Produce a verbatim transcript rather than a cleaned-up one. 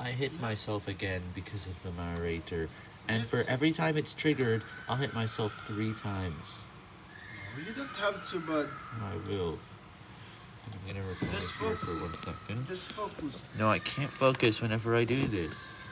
I hit Yeah. myself again because of the narrator, and for That's- every time it's triggered, I'll hit myself three times. No, you don't have to, but I will. I'm gonna record Just here focus. for one second. just focus. No, I can't focus whenever I do this.